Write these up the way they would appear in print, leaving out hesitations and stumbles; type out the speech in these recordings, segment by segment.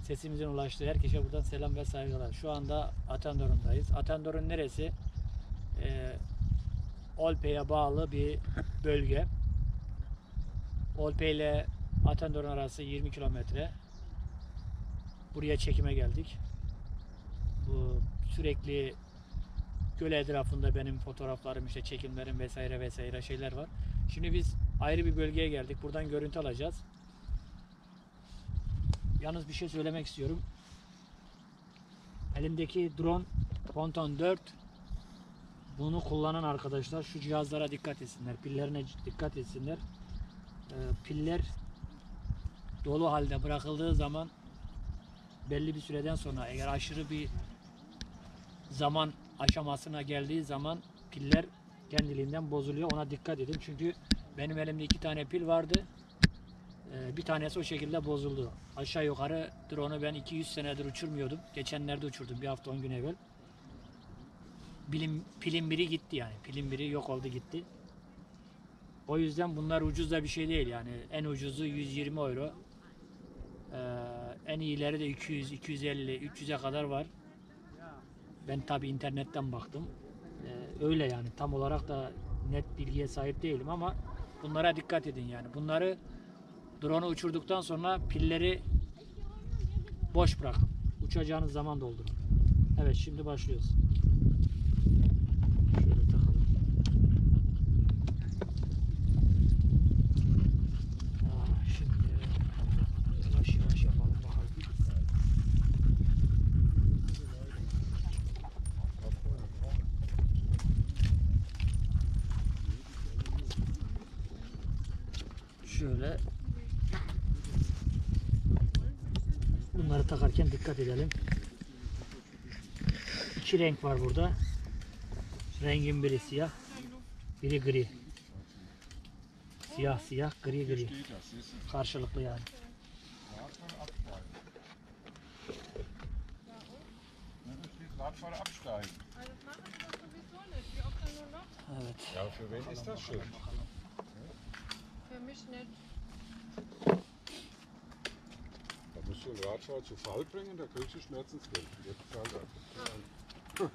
sesimizin ulaştığı herkese buradan selam ve saygılar. Şu anda Atandorun'dayız. Atandorun neresi? Olpe'ye bağlı bir bölge. Olpe ile Atandorun arası 20 kilometre. Buraya çekime geldik. Bu sürekli göl etrafında benim fotoğraflarım, işte çekimlerim vesaire vesaire şeyler var. Şimdi biz ayrı bir bölgeye geldik. Buradan görüntü alacağız. Yalnız bir şey söylemek istiyorum. Elimdeki drone Phantom 4. Bunu kullanan arkadaşlar şu cihazlara dikkat etsinler. Pillerine dikkat etsinler. Piller dolu halde bırakıldığı zaman belli bir süreden sonra eğer aşırı bir zaman aşamasına geldiği zaman piller kendiliğinden bozuluyor. Ona dikkat edin. Çünkü benim elimde 2 tane pil vardı. Bir tanesi o şekilde bozuldu. Aşağı yukarı drone'u ben 200 senedir uçurmuyordum. Geçenlerde uçurdum. Bir hafta 10 gün evvel. Pilin biri gitti yani. Pilin biri yok oldu gitti. O yüzden bunlar ucuz da bir şey değil yani. En ucuzu 120 euro. En iyileri de 200, 250, 300'e kadar var. Ben tabi internetten baktım. Öyle yani. Tam olarak da net bilgiye sahip değilim ama bunlara dikkat edin yani. Bunları drone'u uçurduktan sonra pilleri boş bırakın. Uçacağınız zaman doldurun. Evet, şimdi başlıyoruz. Şöyle takalım. Şimdi yavaş yavaş yapalım bakalım. Şöyle bunları takarken dikkat edelim. 2 renk var burada. Rengin biri siyah, biri gri. Siyah siyah, gri gri. Karşılıklı yani. Evet. Ja, für wen ist das schön? Für mich nicht. Da musst du einen Radfahrer zu Fall bringen, da kriegst du Schmerzensgeld. Der bezahlt einfach.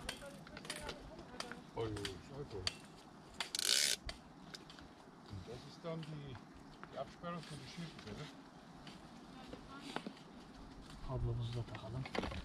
Oh, Scheiße. Und das ist dann die Absperrung für die Schiefe, oder? Kablomuzu da takalım.